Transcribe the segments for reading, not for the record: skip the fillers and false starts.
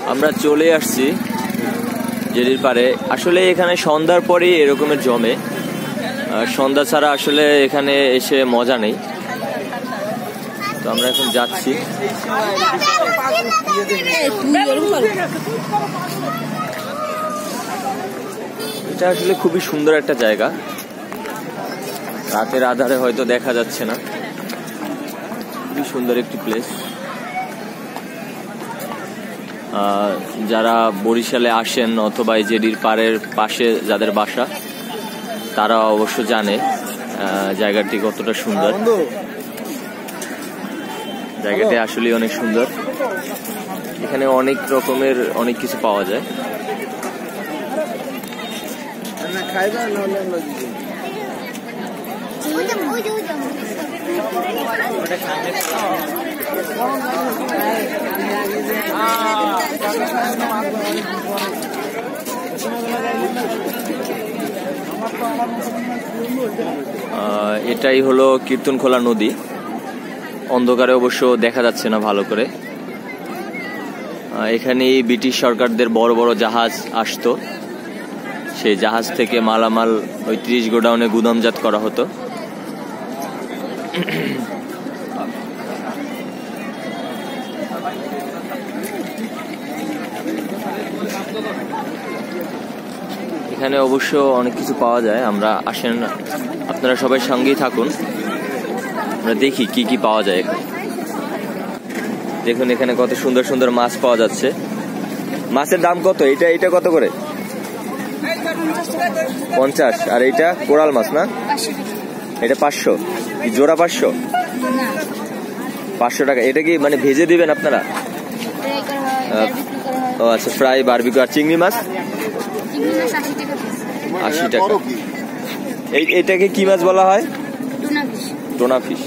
আমরা চলে আসছি জেডির পারে। আসলে এখানে সন্ধ্যার পরেই এরকমের জমে, সন্ধ্যা ছাড়া আসলে এখানে এসে মজা নেই। তো আমরা এখন যাচ্ছি। এটা আসলে খুবই সুন্দর একটা জায়গা, রাতের আধারে হয়তো দেখা যাচ্ছে না। খুবই সুন্দর একটি প্লেস। যারা বরিশালে আসেন অথবা এই জেডির পাড়ের পাশে যাদের বাসা তারা অবশ্য জানে জায়গাটি কতটা সুন্দর। জায়গাটি আসলে অনেক সুন্দর। এখানে অনেক রকমের অনেক কিছু পাওয়া যায়। এটাই হলো কীর্তনখোলা নদী। অন্ধকারে অবশ্য দেখা যাচ্ছে না ভালো করে। এখানে ব্রিটিশ সরকারদের বড় বড় জাহাজ আসতো, সেই জাহাজ থেকে মালামাল ওই 30 গোডাউনে গুদামজাত করা হতো। এখানে অবশ্য অনেক কিছু পাওয়া যায়। আমরা আসেন, আপনারা সবাই সঙ্গেই থাকুন, আমরা দেখি কি কি পাওয়া যায় এখানে। দেখুন এখানে কত সুন্দর সুন্দর মাছ পাওয়া যাচ্ছে। মাছের দাম কত? এটা কত করে? 50। আর এইটা কোরাল মাছ না? এটা 500। জোড়া 500? 500 টাকা। এটা কি মানে ভেজে দিবেন আপনারা? ও আচ্ছা, ফ্রাই, বারবিকিউ। আর চিংড়ি মাছ? 80 টাকা। এইটাকে কি মাছ বলা হয়? Tuna fish.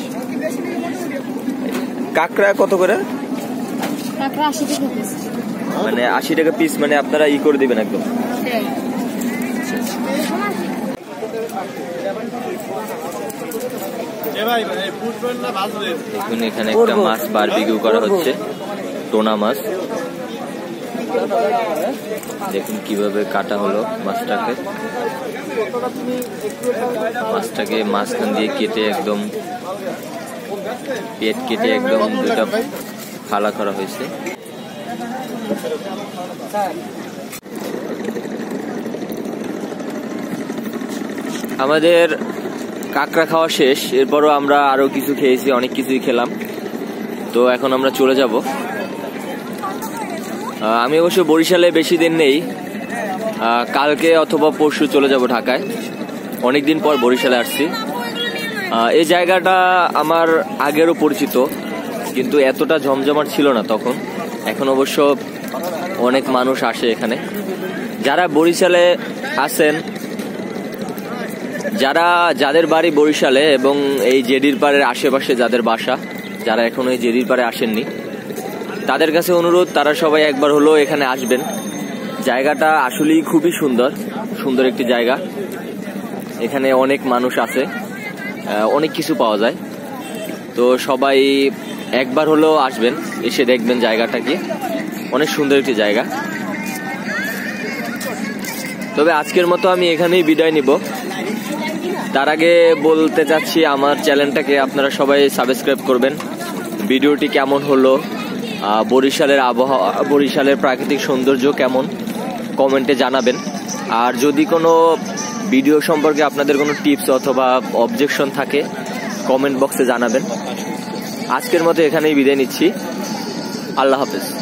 কাঁকড়া কত করে? মানে 80 টাকা পিস। মানে আপনারা ই করে দিবেন একদম। দেখুন এখানে একটা মাছ বারবিকিউ করা হচ্ছে, টোনা মাছ। দেখুন কিভাবে কাটা হলো মাছটাকে। মাছটাকে মাঝখান দিয়ে কেটে একদম পেট কেটে একদম দুটা ফালা করা হয়েছে। আমাদের কাঁকড়া খাওয়া শেষ। এরপরও আমরা আরো কিছু খেয়েছি, অনেক কিছুই খেলাম। তো এখন আমরা চলে যাব। আমি অবশ্য বরিশালে বেশি দিন নেই, কালকে অথবা পরশু চলে যাব ঢাকায়। অনেকদিন পর বরিশালে আসছি। এই জায়গাটা আমার আগেরও পরিচিত, কিন্তু এতটা জমজমাট ছিল না তখন। এখন অবশ্য অনেক মানুষ আসে এখানে। যারা বরিশালে আছেন, যাদের বাড়ি বরিশালে এবং এই জেডির পাড়ের আশেপাশে যাদের বাসা, যারা এখন এই জেডির পাড়ে আসেননি, তাদের কাছে অনুরোধ তারা সবাই একবার হলেও এখানে আসবেন। জায়গাটা আসলেই খুবই সুন্দর, সুন্দর একটি জায়গা। এখানে অনেক মানুষ আছে, অনেক কিছু পাওয়া যায়। তো সবাই একবার হলেও আসবেন, এসে দেখবেন জায়গাটা কি অনেক সুন্দর একটি জায়গা। তবে আজকের মতো আমি এখানেই বিদায় নিব। তার আগে বলতে চাচ্ছি আমার চ্যানেলটাকে আপনারা সবাই সাবস্ক্রাইব করবেন। ভিডিওটি কেমন হলো, বরিশালের আবহাওয়া, বরিশালের প্রাকৃতিক সৌন্দর্য কেমন, কমেন্টে জানাবেন। আর যদি কোনো ভিডিও সম্পর্কে আপনাদের কোনো টিপস অথবা অবজেকশন থাকে কমেন্ট বক্সে জানাবেন। আজকের মতো এখানেই বিদায় নিচ্ছি। আল্লাহ হাফেজ।